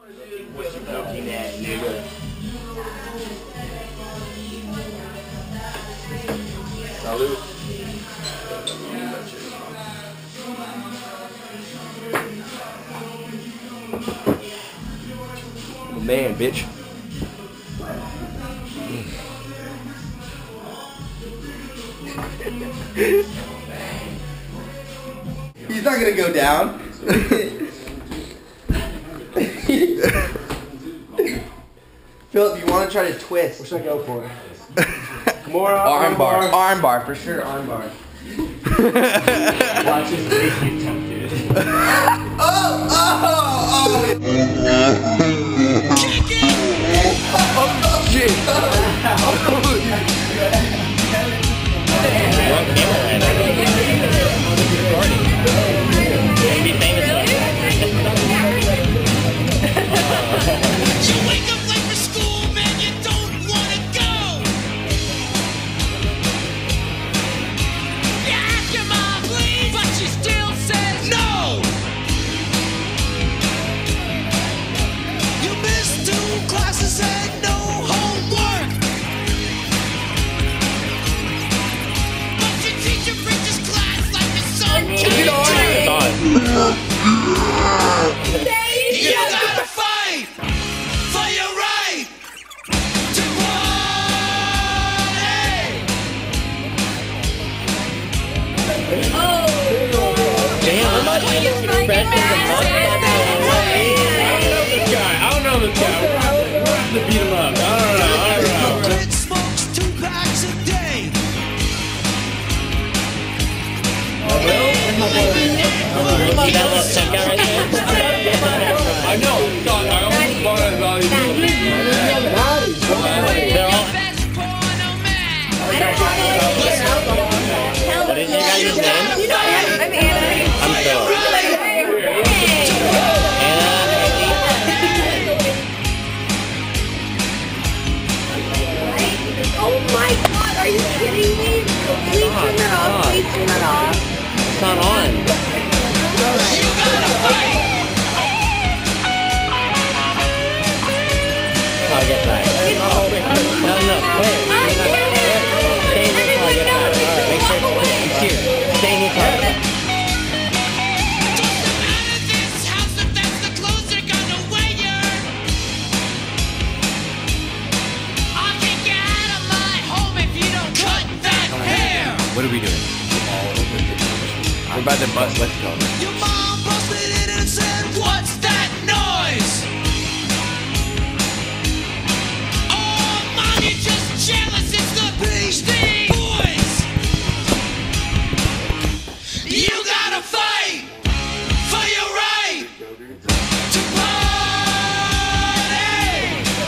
What you looking at, nigga? Salute. Man, bitch. He's not gonna go down. Philip, you want to try to twist? What should I go for? More arm bar. Arm bar, for sure, arm bar. Watch his face get tempted. Oh! Shit! Be famous. You wake up late for school, man, you don't want to go. You ask your mom, please, but she still says no. You missed 2 classes and no homework. But your teacher preaches class like it's some kind You gotta fight for your right to party. Damn, I'm not even expressing the month. I don't know this guy. We're gonna have to beat him up. I don't know. Kid smokes 2 packs a day. That little check out right there. I know. I almost bought it about They're all. Best porno man. What is your guys' name? I'm Anna. I'm Phil. Anna, Oh my god, are you kidding me? Please turn that off. Please turn that off. it's not on. You gotta fight. I'll get back. No, wait. Stay in this while I get back. Alright, make sure it's here. Stay in this while I get back. Out of this house, if that's the clothes they're gonna wear you. I'll kick you out of my home if you don't cut that hair. What are we doing? We're about to bust. Let's go. Your mom busted in and said, "What's that noise?" Oh, mom, you're just jealous. It's the Beastie Boys. You gotta fight for your right to party.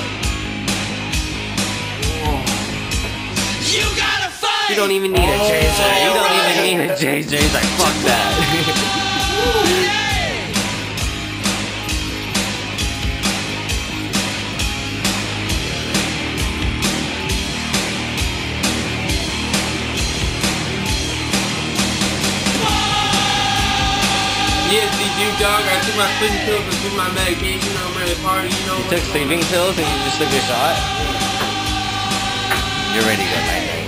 You gotta fight. You don't even need a chaser. You don't even need a chaser. He's like, fuck that. Yeah, you dog. I took my sleeping pills and took my medication. I'm ready to party. You know. You took sleeping pills and you just took your shot? You're ready to go night night.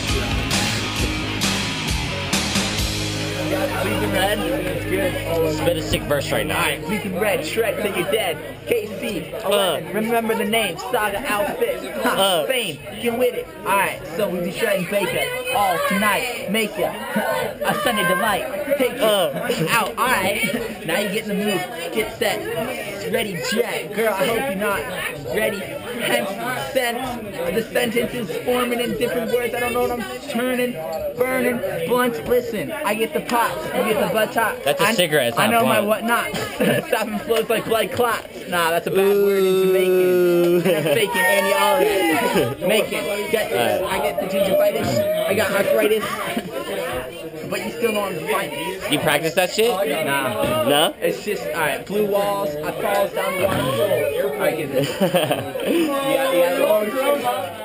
Bleeding Red, it's good. Spit a sick verse right now. Alright, Bleeding Red, Shred till you're dead. KC, remember the name, Saga Outfit, Fame, get with it. Alright, so we be shredding Baker all tonight. Make ya a Sunday delight. Take you out, alright. Now you get in the mood, get set, ready, jet. Girl, I hope you're not ready. Hence, sense, the sentence is forming in different words. I don't know what I'm turning, burning, blunt. Listen, I get the pops, you get the buttock. That's a cigarette, it's not I know my blunt. whatnot. Stopping flows like blood clots. Nah, that's a bad word in Jamaican. That's faking, Andy Ollie. Making. Get this. I get the gingivitis. I got arthritis. But you still know I'm fighting. You practice that shit? Nah. No? It's just, alright, blue walls, I falls down the water. Alright, get this. You got the walls?